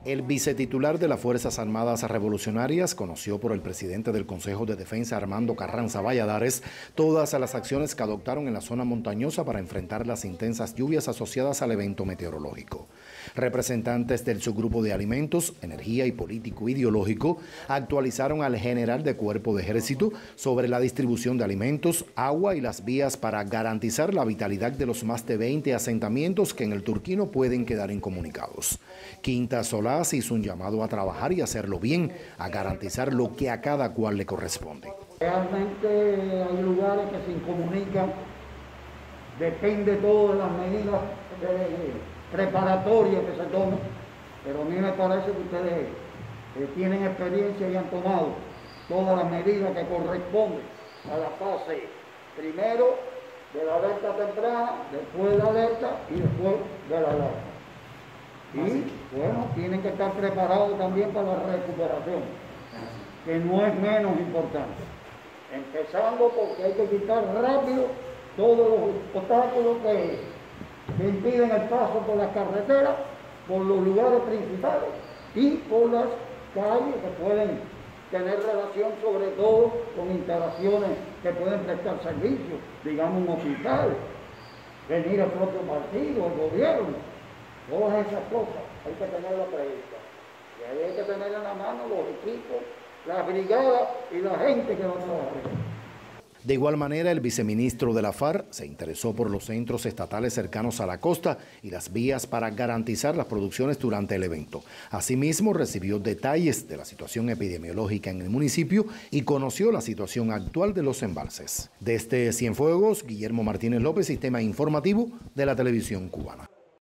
El vicetitular de las Fuerzas Armadas Revolucionarias conoció por el presidente del Consejo de Defensa, Armando Carranza Valladares, todas las acciones que adoptaron en la zona montañosa para enfrentar las intensas lluvias asociadas al evento meteorológico. Representantes del subgrupo de alimentos, energía y político ideológico actualizaron al general de Cuerpo de Ejército sobre la distribución de alimentos, agua y las vías para garantizar la vitalidad de los más de 20 asentamientos que en el Turquino pueden quedar incomunicados. Quinta Solás hizo un llamado a trabajar y hacerlo bien, a garantizar lo que a cada cual le corresponde. Realmente hay lugares que se incomunican, depende todo de las medidas preparatorias que se tomen, pero a mí me parece que ustedes tienen experiencia y han tomado todas las medidas que corresponden a la fase primero de la alerta temprana, después de la alerta y después de la alerta. Y bueno, tienen que estar preparados también para la recuperación, que no es menos importante. Empezando porque hay que quitar rápido todos los obstáculos que impiden el paso por las carreteras, por los lugares principales y por las calles que pueden tener relación sobre todo con instalaciones que pueden prestar servicios, digamos un hospital, venir al propio partido, el gobierno. Todas esas cosas hay que tenerlas previstas. Y ahí hay que tener en la mano los equipos, las brigadas y la gente que va a trabajar. De igual manera, el viceministro de la FARC se interesó por los centros estatales cercanos a la costa y las vías para garantizar las producciones durante el evento. Asimismo, recibió detalles de la situación epidemiológica en el municipio y conoció la situación actual de los embalses. Desde Cienfuegos, Guillermo Martínez López, Sistema Informativo de la Televisión Cubana.